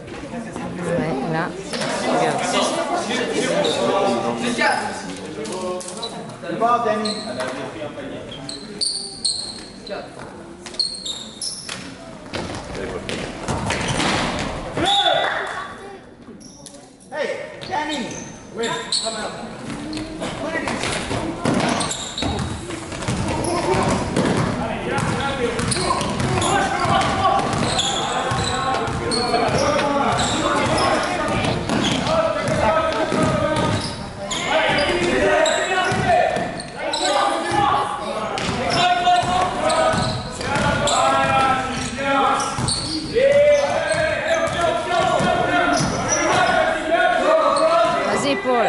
Ouais, là. Regarde. Le bord, Danny. Hey, Danny. Wait, come out. What are you? Vas-y, Paul.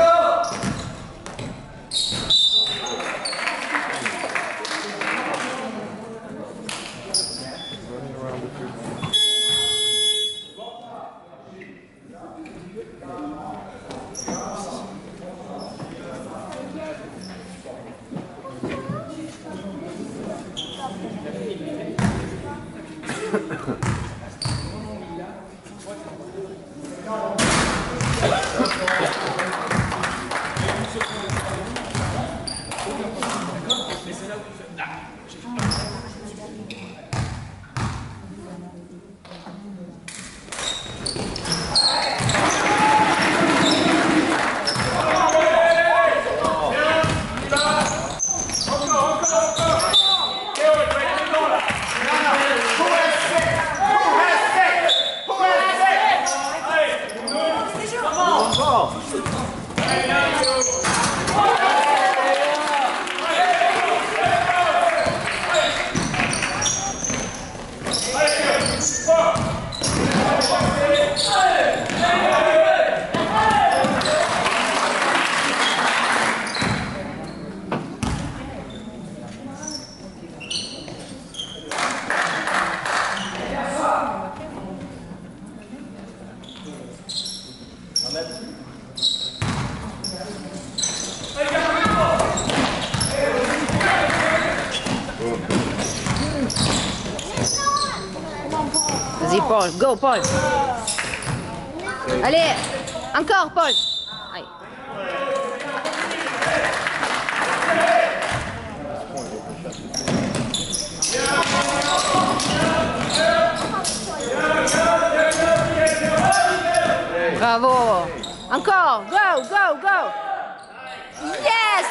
Vas-y, Paul. Go, Paul. Allez, encore, Paul. Allez. Bravo. Encore. Go, go, go. Yes.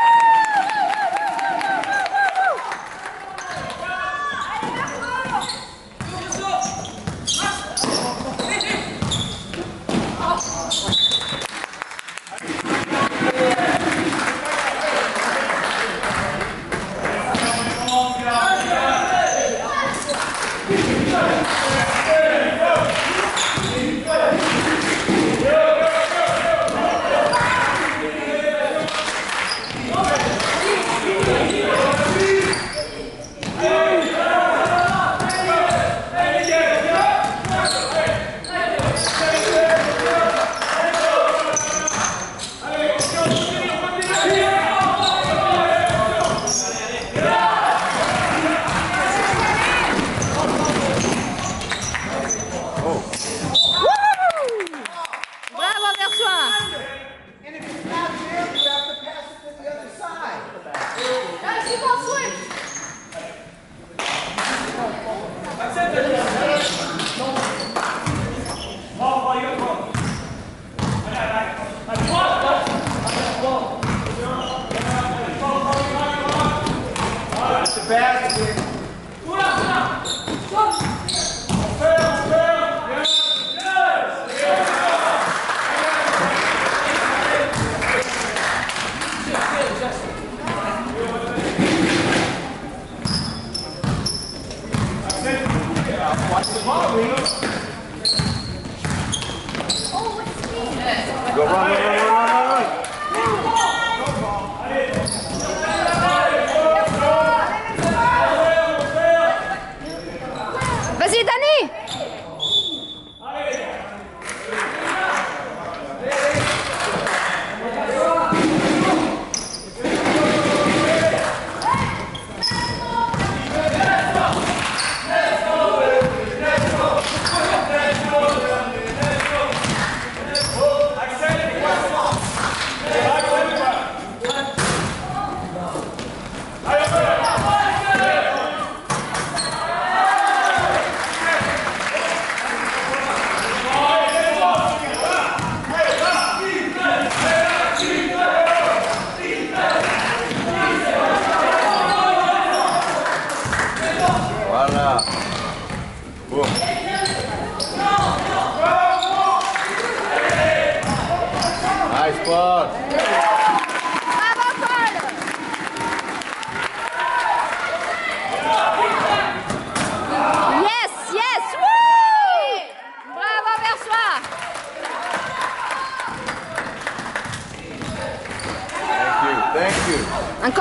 Vas-y, Dani!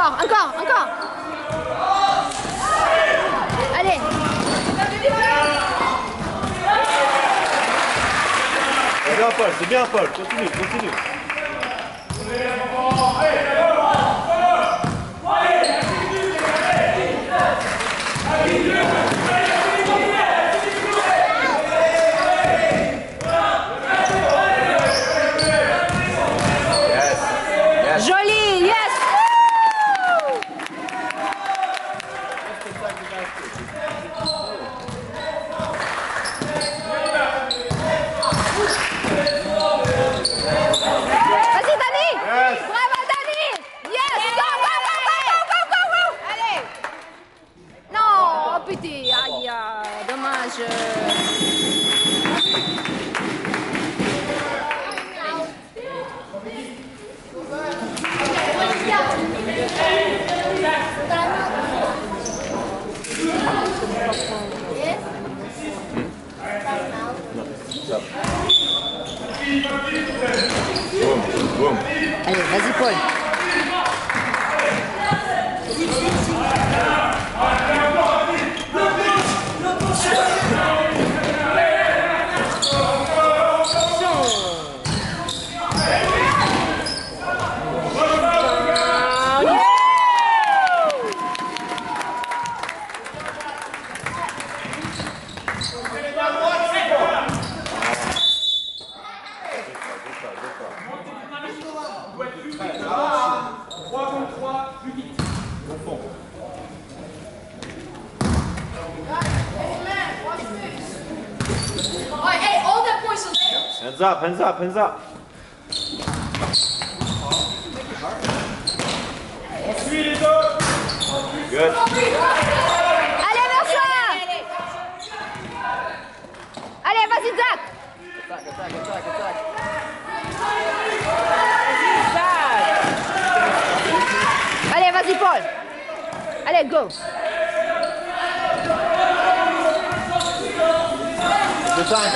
Encore, encore, encore. Allez. C'est bien Paul, continue, continue. Joli, yes. Vas-y Dani. Yes. Bravo Dani. Yes. Go, go, go, go, go, go, go. Allez. Non, oh, putain, aïe, dommage. Boum, boum. Allez, vas-y Paul. Hands up, hands up, hands up. Good. Allez, Versoix. Allez, vas-y Zach. Allez, vas-y Paul. Allez, go. Good time.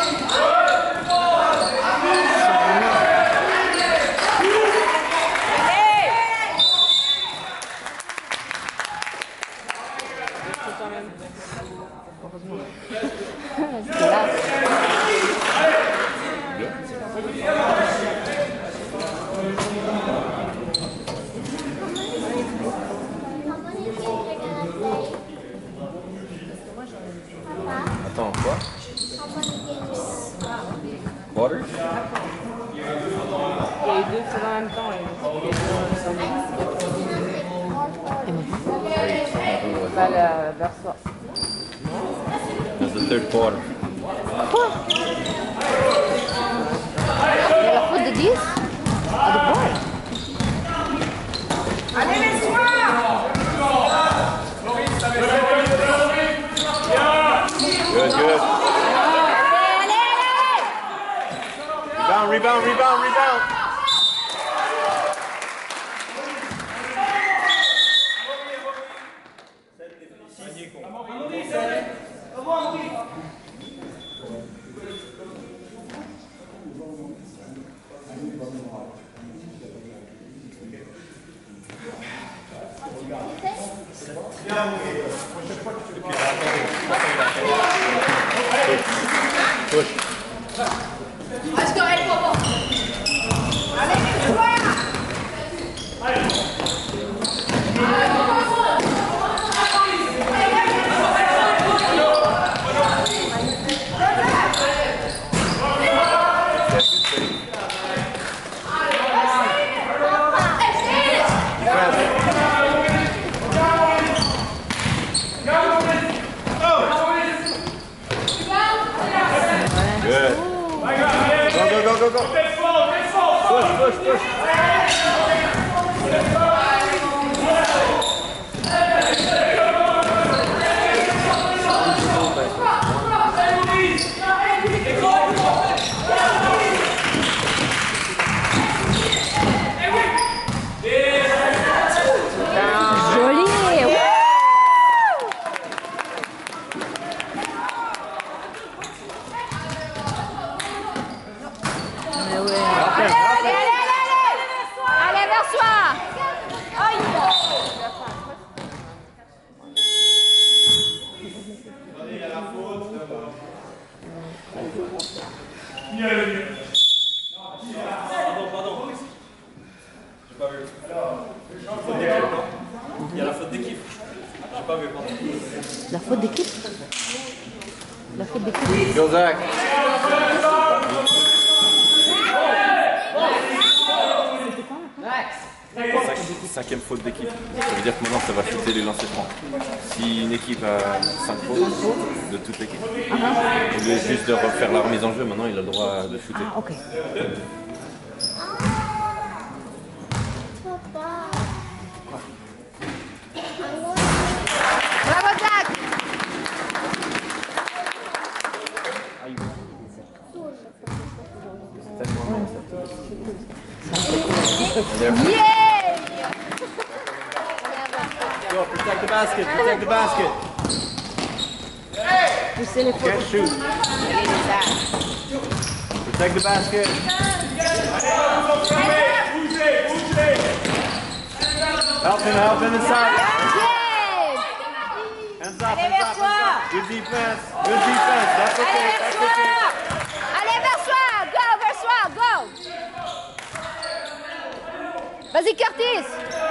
Attends, quoi? Water? Il y a eu deux choses en même temps. Bah, la Versoix. That's the third quarter. Quoi? Il y a la faute de 10? Ah, de Paul. Allez les soirs. Good, good. Rebound, rebound, rebound, rebound. Push. Let's go, allez, Popo. Allez les soirs. Good. Go, go, go, go. Push, push, push. Joli. Allez, Versoix. Aïe. J'ai pas vu. Il y a la faute d'équipe. J'ai pas vu, pardon. La faute d'équipe? La faute d'équipe. Go Zach. Cinquième faute d'équipe. Ça veut dire que maintenant ça va shooter les lancers francs. Si une équipe a 5 fautes de toute l'équipe, au lieu juste de refaire la remise en jeu, maintenant il a le droit de shooter. Ah, ok. Bravo Zach! Yeah! Go, protect the basket, protect the basket. Poussez les Can't shoot. Protect the basket. Help him inside. Yeah! Hands up, hands up. Good defense, good defense. That's okay, that's okay. Allez vers soi, go! Vas-y Curtis!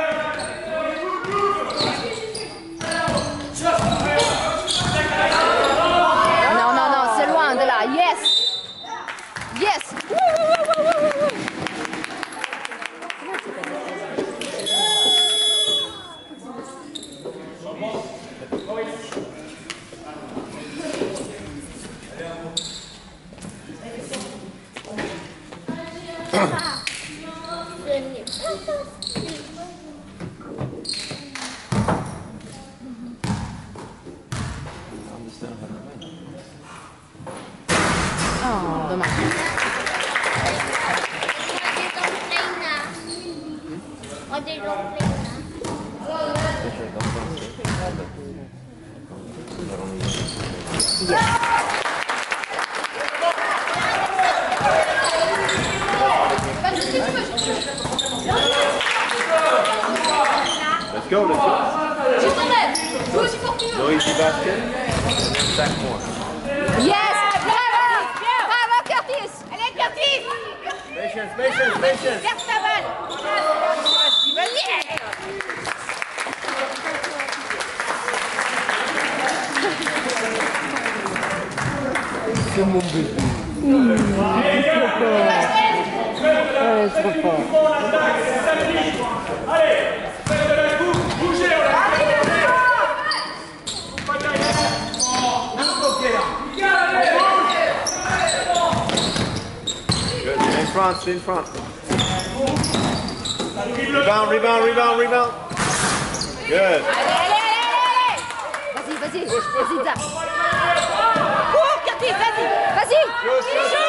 Non, c'est loin de là. Yes! Yes! Oh, dommage. Let's go, let's go. No easy basket. 5 points. Yes! Bravo Curtis! Allez, Curtis! Patience. Garde ta balle! Yeah! C'est mon bébé. Trop fort. Stay in front. Rebound. Good. Allez! Vas-y, Zach! Cours, Curtis, vas-y! Vas-y!